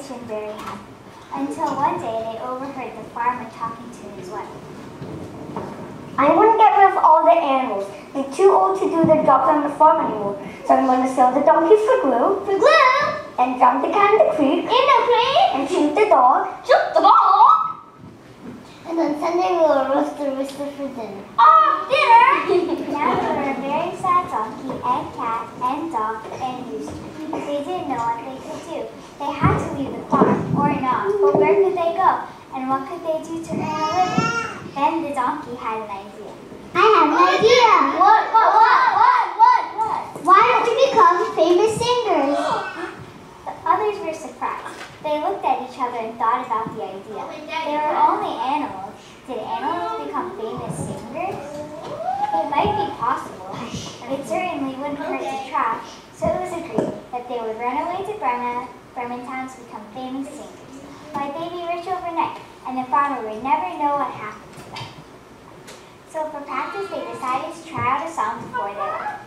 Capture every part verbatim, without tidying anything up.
conversation very happy, until one day they overheard the farmer talking to his wife. I want to get rid of all the animals. They're too old to do their jobs on the farm anymore. So I'm going to sell the donkeys for glue. For glue? And dump the cat in the creek. In the creek? And shoot the dog. Shoot the dog? And on Sunday we'll roast the rooster for dinner. Oh, dinner! Now they were a very sad donkey and cat and dog and rooster. They didn't know what they could do. They had to leave the farm or not, but where could they go? And what could they do to earn a living? Then the donkey had an idea. I have an idea. What, what, what, what, what, what? Why don't you become famous singers? The others were surprised. They looked at each other and thought about the idea. They were only animals. Did animals become famous singers? It might be possible. It certainly wouldn't hurt to try. So it was agreed that they would run away to Bremen, Bremen Town to become famous singers. Why, they'd be rich overnight, and the farmer would never know what happened to them. So for practice, they decided to try out a song before they left.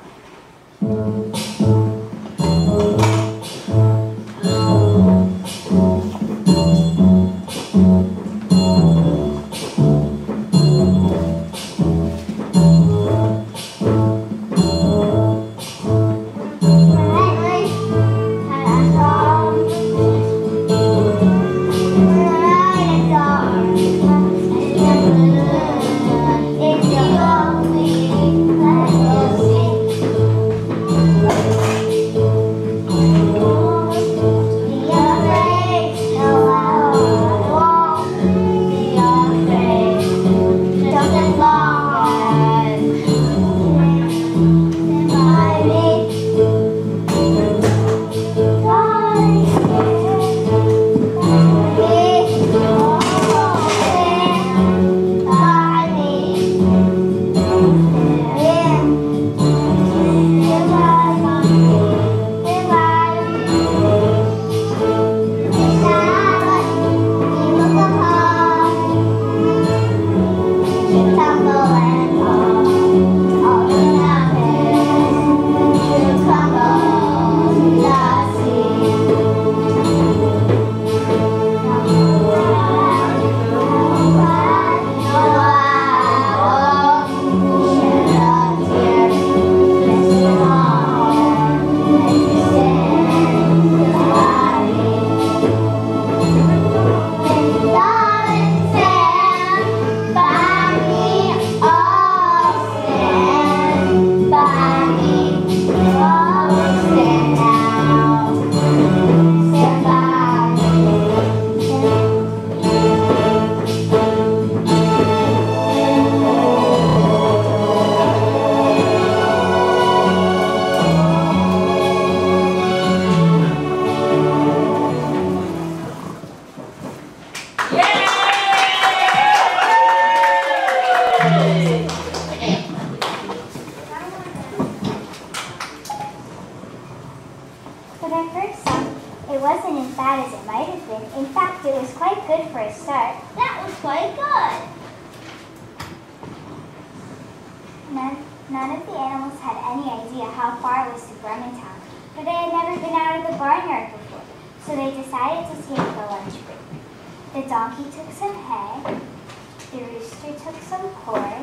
None of the animals had any idea how far it was to Bremen Town, for they had never been out of the barnyard before, so they decided to take the lunch break. The donkey took some hay, the rooster took some corn,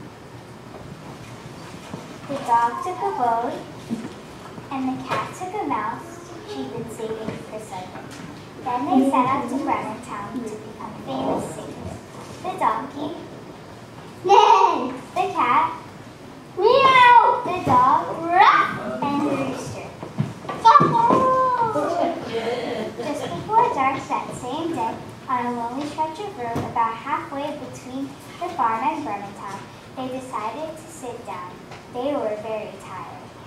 the dog took a bone, and the cat took a mouse she'd been saving for Sunday. Then they set out to Bremen Town to become famous singers. The donkey, Nay! The cat, Meow! The dog, Ruff! And the rooster, Just before dark that same day, on a lonely stretch of road about halfway between the farm and Bremen Town, they decided to sit down. They were very tired.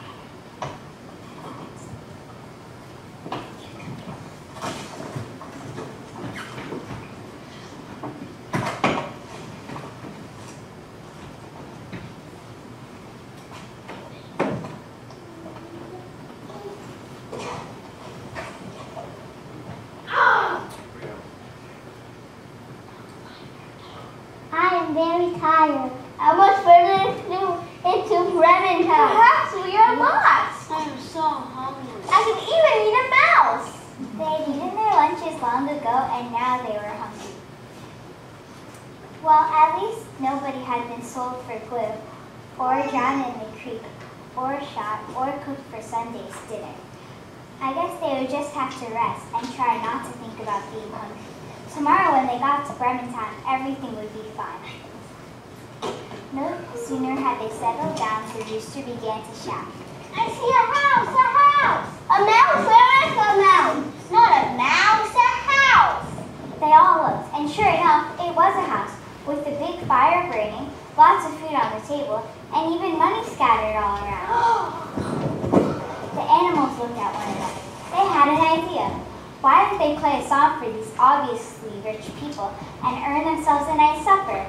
Very tired. How much further into Bremen Town? Perhaps we are lost. I'm so hungry. I can even eat a mouse. They had eaten their lunches this long ago, and now they were hungry. Well, at least nobody had been sold for glue, or drowned in the creek, or shot, or cooked for Sunday's dinner. I guess they would just have to rest and try not to think about being hungry. Tomorrow when they got to Bremen Town, everything would be fine. No sooner had they settled down, the rooster began to shout. I see a house, a house! A mouse, where is a mouse? Not a mouse, a house! They all looked, and sure enough, it was a house, with a big fire burning, lots of food on the table, and even money scattered all around. The animals looked at one another. They had an idea. Why didn't they play a song for these obviously rich people and earn themselves a nice supper?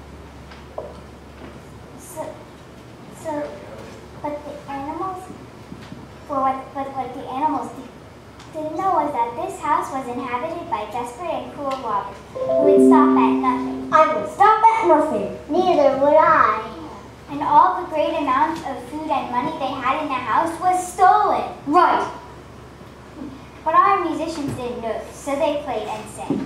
So, so, but the animals, for what, but what the animals did, didn't know was that this house was inhabited by desperate and cruel robbers who would stop at nothing. I would stop at nothing. Neither would I. And all the great amount of food and money they had in the house was stolen. Right. But our musicians didn't know, so they played and sang.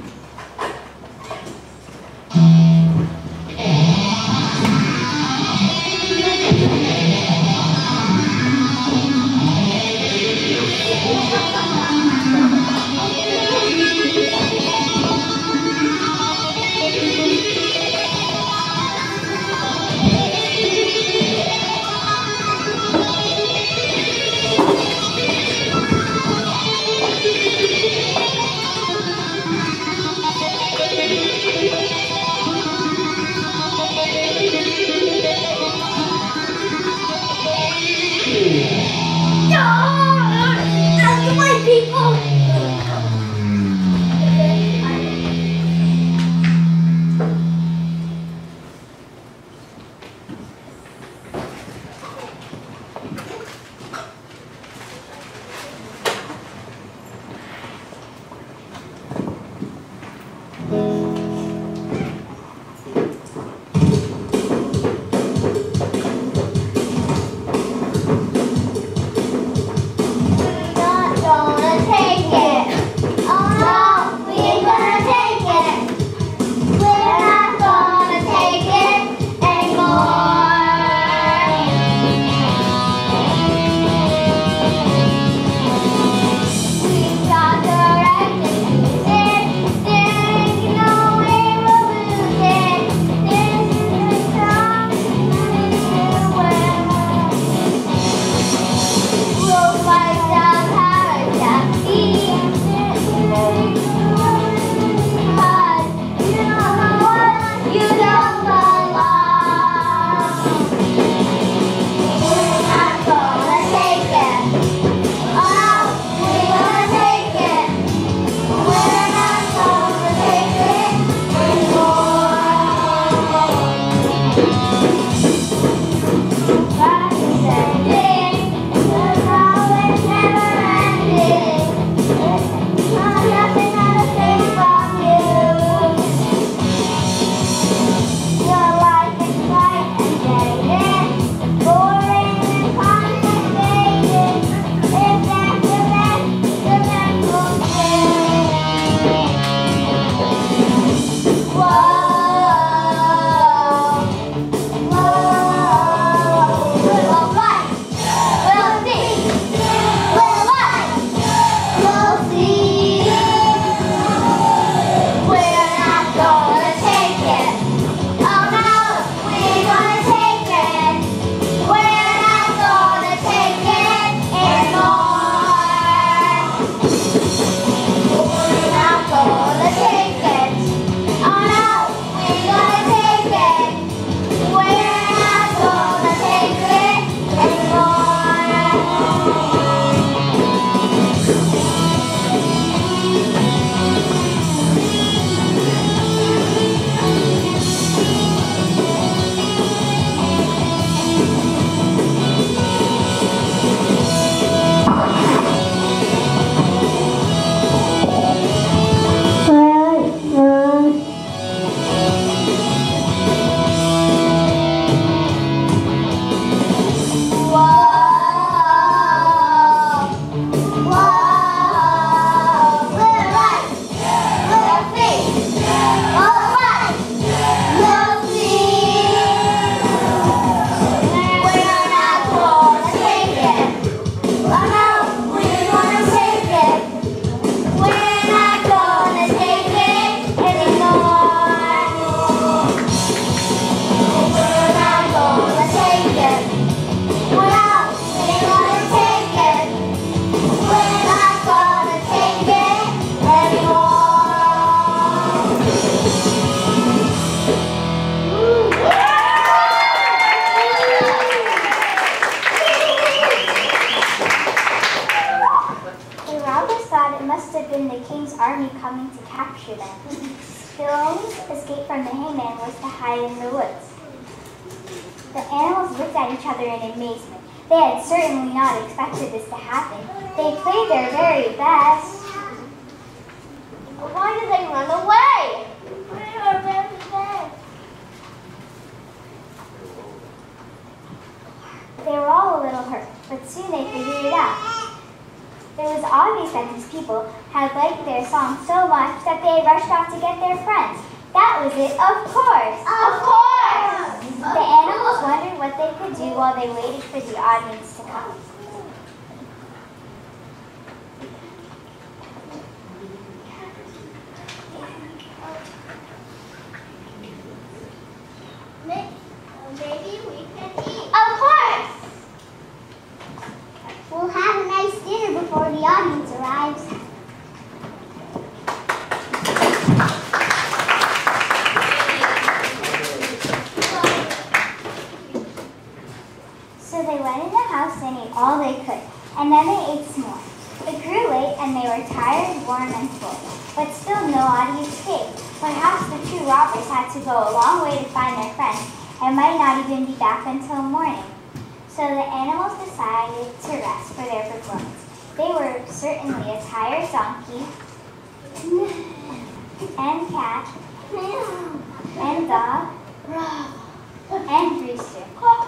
must have been the king's army coming to capture them. The only escape from the hangman was to hide in the woods. The animals looked at each other in amazement. They had certainly not expected this to happen. They played their very best. Why did they run away? They were very bad. They were all a little hurt, but soon they figured it out. It was obvious that these people had liked their song so much that they had rushed off to get their friends. That was it, of course. Of course! The animals wondered what they could do while they waited for the audience to come. Maybe we can eat. Of course! We'll have a nice dinner before the audience arrives. So they went in the house and ate all they could, and then they ate some more. It grew late and they were tired, warm, and full, but still no audience came. Perhaps the two robbers had to go a long way to find their friends and might not even be back until morning. So the animals decided to rest for their performance. They were certainly a tired donkey, and cat, and dog, and rooster.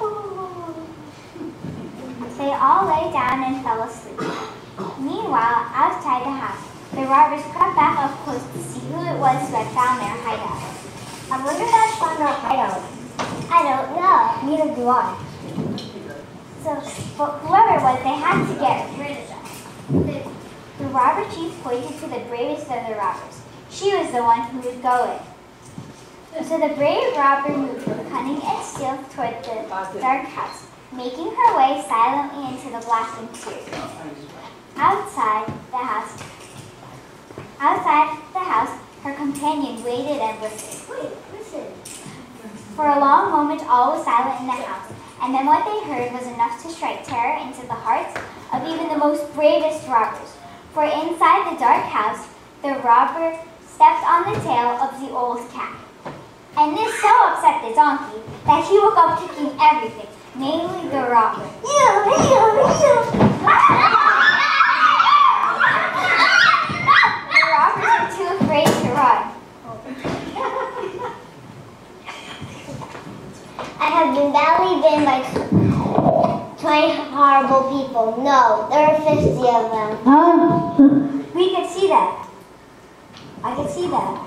They all lay down and fell asleep. Meanwhile, outside the house, the robbers crept back up close to see who it was who had found their hideout. I wonder if that's found our hideout. I don't know. Neither do I. So, but whoever it was, they had to get rid of them. The, the robber chief pointed to the bravest of the robbers. She was the one who would go in. So the brave robber moved with cunning and stealth toward the dark house, making her way silently into the black interior. Outside the house, outside the house, her companion waited and listened. Wait, listen. For a long moment, all was silent in the house, and then what they heard was enough to strike terror into the hearts of even the most bravest robbers. For inside the dark house, the robber stepped on the tail of the old cat. And this so upset the donkey that he woke up kicking everything, namely the robber. The robbers were too afraid to run. I have been badly bitten by twenty horrible people. No, there are fifty of them. Huh? We could see that. I could see that.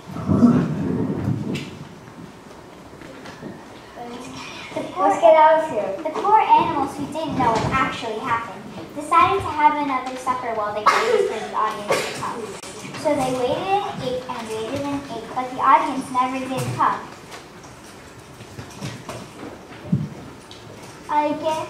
Let's get out of here. The poor animals who didn't know what actually happened decided to have another supper while they waited for the audience to come. So they waited and ate and waited and ate, but the audience never did come. I guess.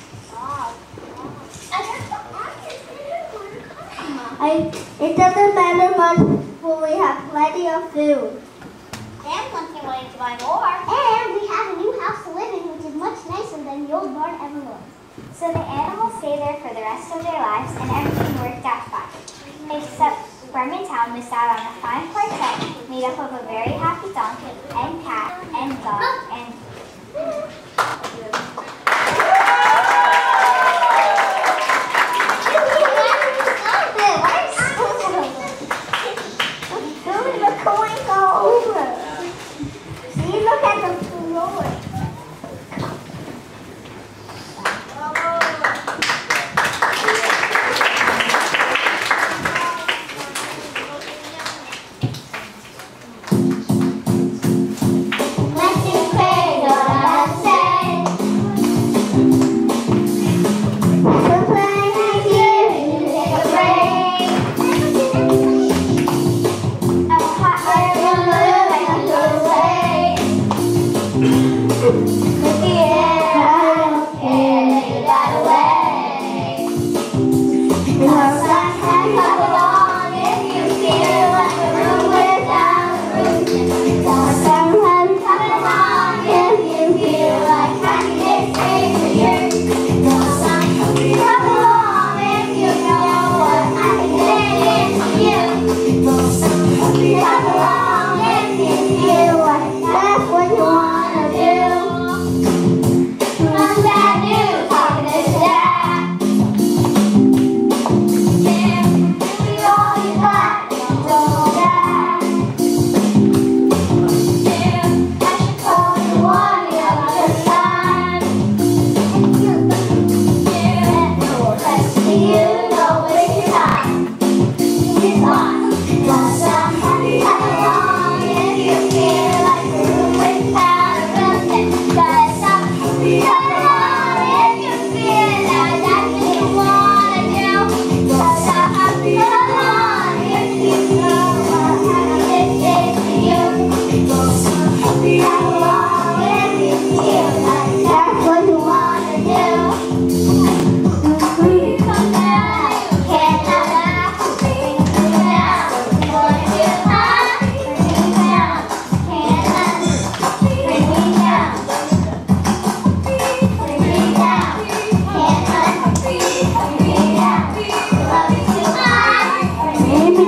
I, it doesn't matter much, for we have plenty of food. And plenty of money to buy more. And we have a new house to live in, which is much nicer than the old barn ever was. So the animals stayed there for the rest of their lives, and everything worked out fine. Except Bremen Town missed out on a fine quartet made up of a very happy donkey, and cat, and dog, and... Look at the floor. Come along if you know what happiness is.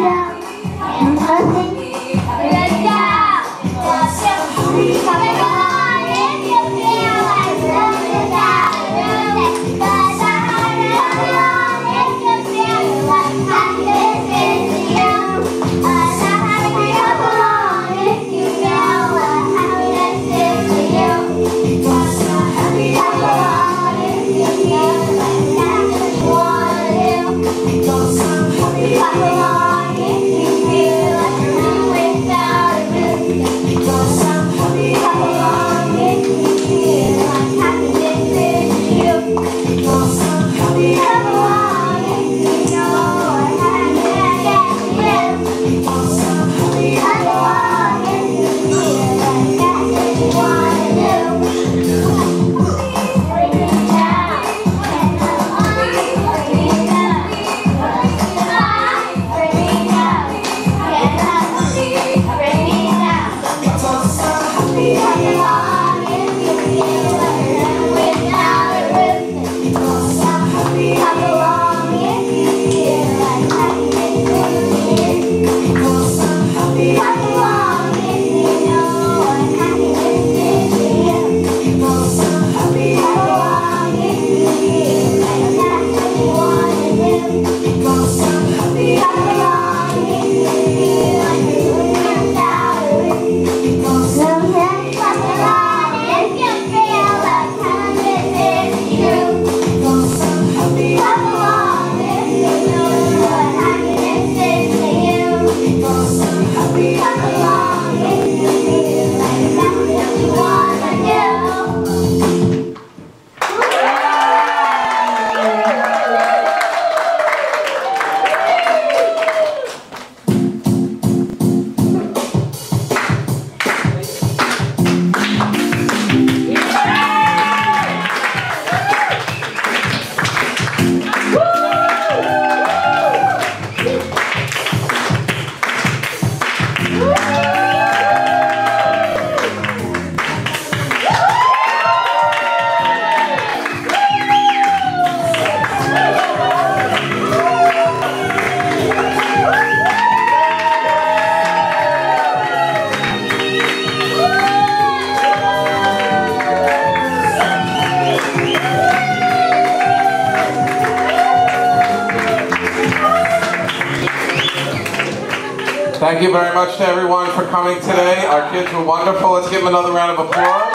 Thank you very much to everyone for coming today. Our kids were wonderful. Let's give them another round of applause.